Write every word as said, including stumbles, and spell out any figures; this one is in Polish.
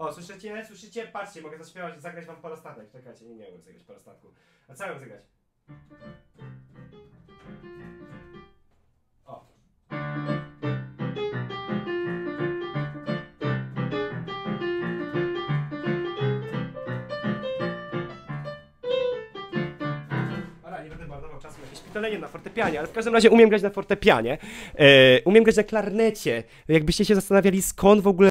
O, słyszycie? Słyszycie? Patrzcie, mogę zaśpiewać, zagrać wam polostatek. Czekajcie, nie, nie mogę zagrać polostatku. A co ja mam zagrać? O. Dobra, nie będę marnował czasu na jakieś pitolenie na fortepianie, ale w każdym razie umiem grać na fortepianie. E, umiem grać na klarnecie. Jakbyście się zastanawiali, skąd w ogóle